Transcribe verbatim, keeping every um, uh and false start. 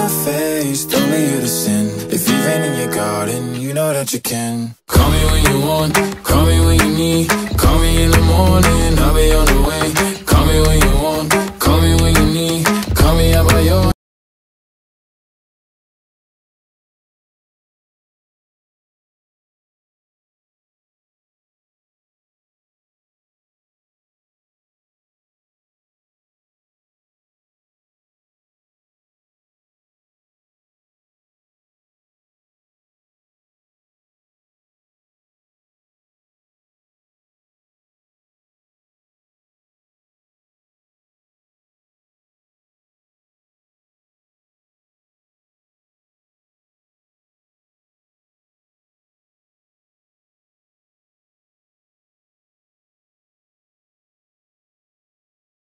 face, tell me you're the sin. If you've rain in your garden, you know that you can. Call me when you want, call me when you need. Call me in the morning, I'll be on the way.